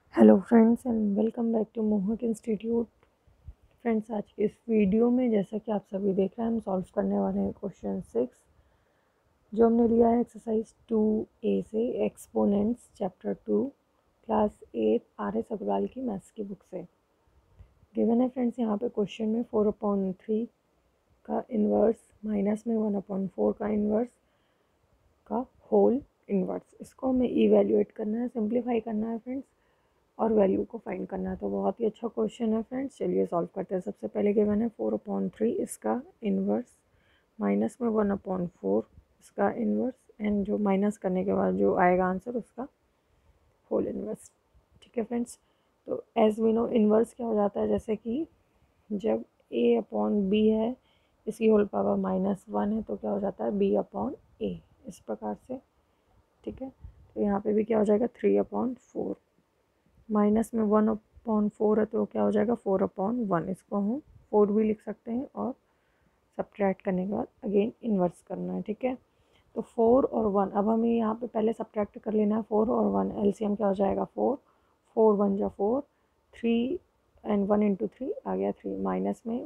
Hello friends and welcome back to Mohak institute. Friends, आज की इस वीडियो में जैसा कि आप सभी देख रहे हैं, हम सॉल्व करने वाले हैं क्वेश्चन 6 जो हमने लिया है एक्सरसाइज 2A से, exponents chapter 2 class 8 RS Agarwal की मैथ्स की बुक से। गिवन है फ्रेंड्स यहाँ पे क्वेश्चन में 4/3 का इन्वर्स माइनस में 1/4 का इन्वर्स का होल इन्वर्स। इसको हमें इवेल्युएट करना है, सिंप्लीफाई करना है फ्रेंड्स, और वैल्यू को फाइंड करना है। तो बहुत ही अच्छा क्वेश्चन है फ्रेंड्स, चलिए सॉल्व करते हैं। सबसे पहले गिवन है 4/3 इसका इन्वर्स माइनस में 1/4 इसका इन्वर्स, एंड जो माइनस करने के बाद जो आएगा आंसर उसका होल इन्वर्स। ठीक है फ्रेंड्स, तो एज वी नो इन्वर्स क्या हो जाता है, जैसे कि जब A/B है, इसकी होल पावर -1 है, तो क्या हो जाता है B/A, इस प्रकार से। ठीक है, तो यहाँ पे भी क्या हो जाएगा 3/4, माइनस में 1/4 है तो क्या हो जाएगा 4/1। इसको हम 4 भी लिख सकते हैं, और सब्ट्रैक्ट करने के बाद अगेन इन्वर्स करना है। ठीक है, तो 4 और 1, अब हमें यहाँ पे पहले सब्ट्रैक्ट कर लेना है। 4 और 1 एलसीएम क्या हो जाएगा 4, 4 1 जा 4, 3 एंड 1 इंटू 3 आ गया 3, माइनस में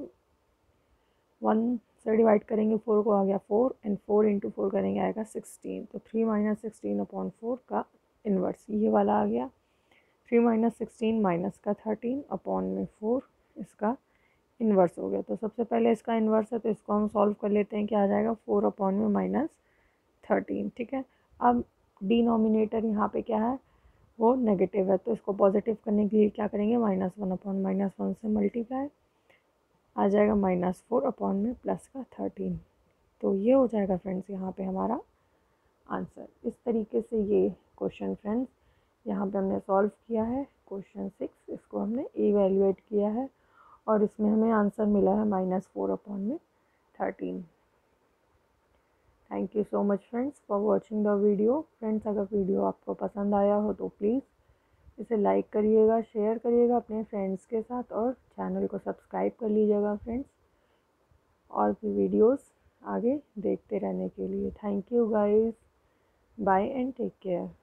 1 से डिवाइड करेंगे 4 को, आ गया 4, एंड 4 इंटू 4 करेंगे आएगा 16। तो 3 - 16/4 का इन्वर्स ये वाला आ गया। 3 - 16 माइनस का 13 अपॉन में 4 इसका इन्वर्स हो गया। तो सबसे पहले इसका इन्वर्स है तो इसको हम सॉल्व कर लेते हैं। क्या आ जाएगा 4 अपॉन में -13। ठीक है, अब डिनोमिनेटर यहाँ पे क्या है, वो नेगेटिव है, तो इसको पॉजिटिव करने के लिए क्या करेंगे, -1 अपॉन -1 से मल्टीप्लाई, आ जाएगा -4 अपॉन में प्लस का 13। तो ये हो जाएगा फ्रेंड्स यहाँ पे हमारा आंसर। इस तरीके से ये क्वेश्चन फ्रेंड्स यहाँ पे हमने सॉल्व किया है क्वेश्चन 6। इसको हमने इवेल्युएट किया है और इसमें हमें आंसर मिला है -4/13। Thank you so much friends for watching the video. Friends, अगर वीडियो आपको पसंद आया हो तो प्लीज़ इसे लाइक करिएगा, शेयर करिएगा अपने फ्रेंड्स के साथ, और चैनल को सब्सक्राइब कर लीजिएगा फ्रेंड्स, और भी वीडियोस आगे देखते रहने के लिए। Thank you guys, bye and take care.